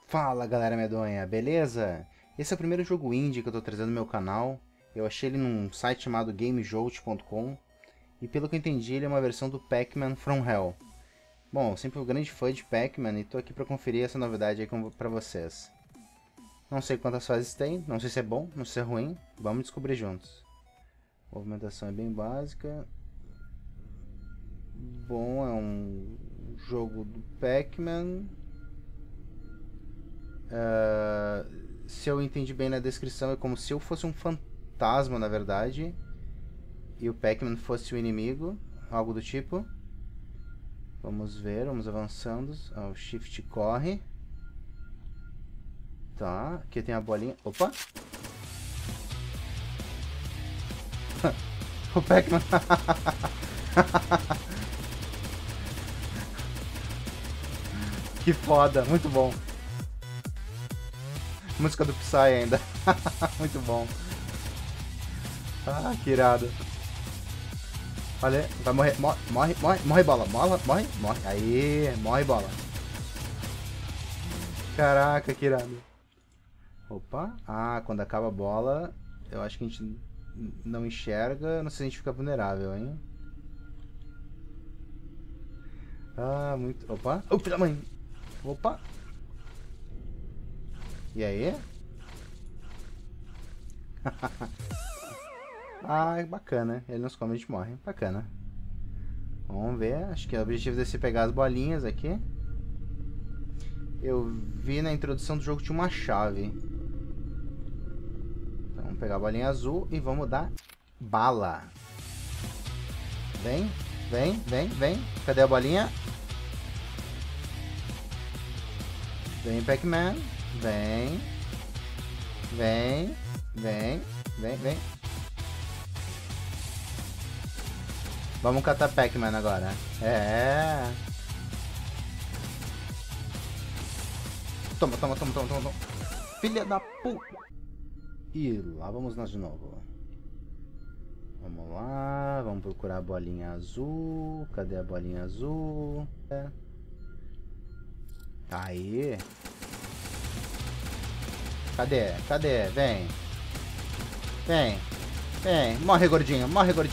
Fala galera medonha, beleza? Esse é o primeiro jogo indie que eu tô trazendo no meu canal. Eu achei ele num site chamado GameJolt.com e pelo que eu entendi ele é uma versão do Pac-Man From Hell. Bom, eu sempre fui um grande fã de Pac-Man e tô aqui pra conferir essa novidade aí pra vocês. Não sei quantas fases tem, não sei se é bom, não sei se é ruim, vamos descobrir juntos. A movimentação é bem básica. Bom, é um jogo do Pac-Man. Se eu entendi bem na descrição, é como se eu fosse um fantasma, na verdade, e o Pac-Man fosse o inimigo, algo do tipo. Vamos ver, vamos avançando. O Shift corre. Tá, aqui tem a bolinha. Opa! O Pac-Man. Que foda, muito bom. Música do Psy ainda. Muito bom. Ah, que irado. Olha, vai morrer. Morre, morre bola. Morre. Aí, morre bola. Caraca, que irado. Opa. Ah, quando acaba a bola, eu acho que a gente não enxerga. Não sei se a gente fica vulnerável, hein? Ah, muito. Opa. Oh, filha da mãe. Opa. E aí? Ah, bacana. Ele nos come, a gente morre. Bacana. Vamos ver. Acho que o objetivo desse é pegar as bolinhas aqui. Eu vi na introdução do jogo que tinha uma chave. Então, vamos pegar a bolinha azul e vamos dar bala. Vem, vem. Cadê a bolinha? Vem, Pac-Man. Vem. Vamos catar Pac-Man agora. É. Toma. Filha da puta. E lá vamos nós de novo. Vamos lá. Vamos procurar a bolinha azul. Cadê a bolinha azul? Aí. Cadê? Vem. Morre, gordinho.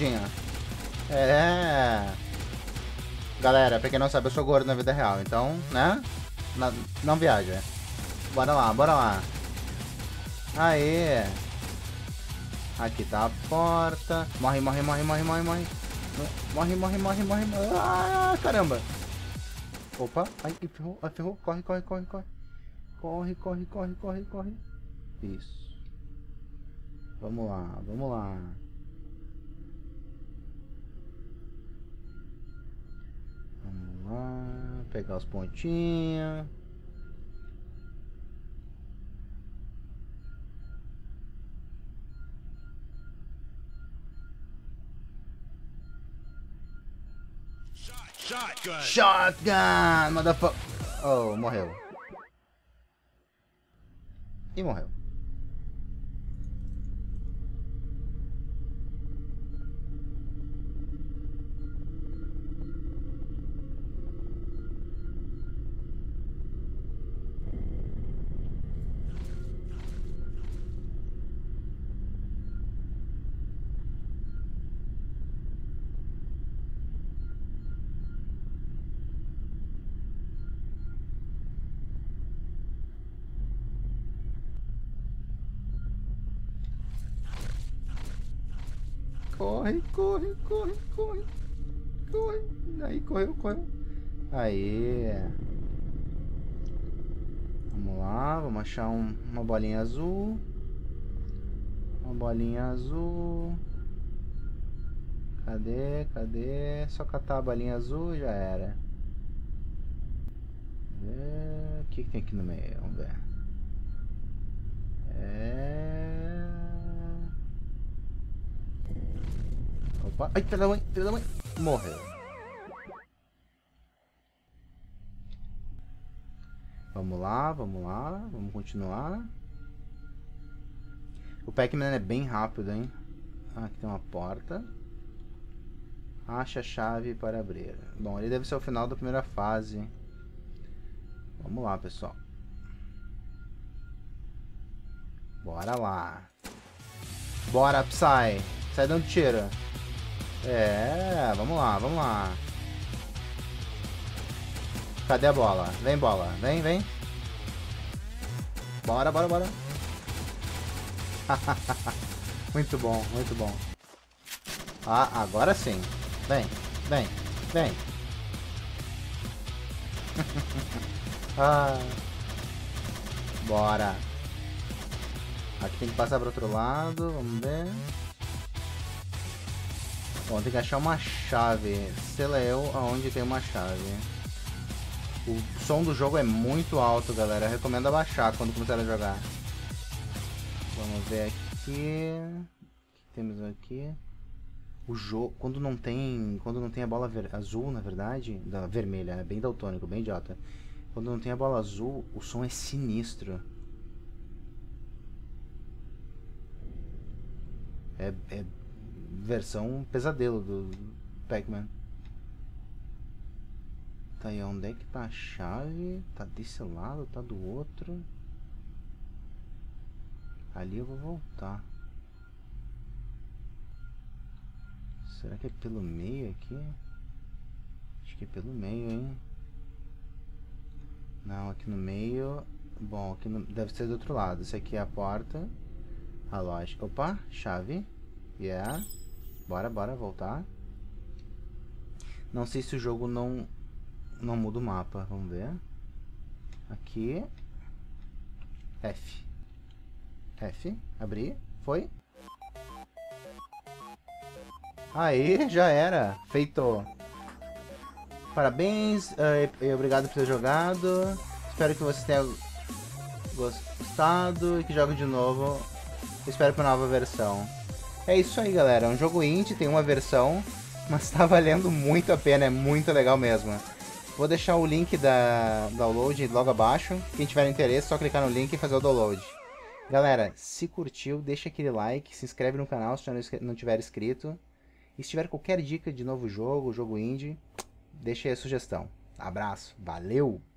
É. Galera, pra quem não sabe, eu sou gordo na vida real, então, né? Não viaja. Bora lá. Aê. Aqui tá a porta. Morre. Morre. Ah, caramba. Opa. Ai, ferrou. Corre. Corre. Isso. Vamos lá. Vamos lá. Pegar os pontinhos. Shotgun! Motherfucker! Oh, morreu. E morreu. Corre. Aí, correu. Aí. Vamos lá, vamos achar uma bolinha azul. Cadê? Só catar a bolinha azul e já era. O que tem aqui no meio? Vamos ver. Opa, ai, filha da mãe. Morreu. Vamos lá, vamos continuar. O Pac-Man é bem rápido, hein? Ah, aqui tem uma porta. Acha a chave para abrir. Bom, ele deve ser o final da primeira fase. Vamos lá, pessoal. Bora lá. Bora, Psy. Sai dando tiro. É, vamos lá, vamos lá. Cadê a bola? Vem, bola. Vem, vem. Bora, bora, bora. Muito bom, muito bom. Ah, agora sim. Vem, vem, vem. Ah, bora. Aqui tem que passar para outro lado, vamos ver. Bom, tem que achar uma chave. Sei lá eu aonde tem uma chave. O som do jogo é muito alto, galera. Eu recomendo abaixar quando começar a jogar. Vamos ver aqui. O que temos aqui? O jogo, quando não tem a bola azul, na verdade, vermelha, é bem daltônico, bem idiota. Quando não tem a bola azul, o som é sinistro. É versão pesadelo do Pac-Man. Tá aí, onde é que tá a chave? Tá desse lado, tá do outro. Ali eu vou voltar. Será que é pelo meio aqui? Acho que é pelo meio, hein? Não, aqui no meio... Bom, aqui no... deve ser do outro lado. Esse aqui é a porta. A lógica. Opa, chave. Yeah. Bora, bora, voltar. Não sei se o jogo não muda o mapa. Vamos ver. Aqui. F. F. Abrir. Foi. Aí, já era. Feito. Parabéns e obrigado por ter jogado. Espero que você tenha gostado e que jogue de novo. Espero para uma nova versão. É isso aí, galera. É um jogo indie, tem uma versão, mas tá valendo muito a pena. É muito legal mesmo. Vou deixar o link da download logo abaixo. Quem tiver interesse, é só clicar no link e fazer o download. Galera, se curtiu, deixa aquele like, se inscreve no canal se não tiver inscrito. E se tiver qualquer dica de novo jogo indie, deixa aí a sugestão. Abraço, valeu!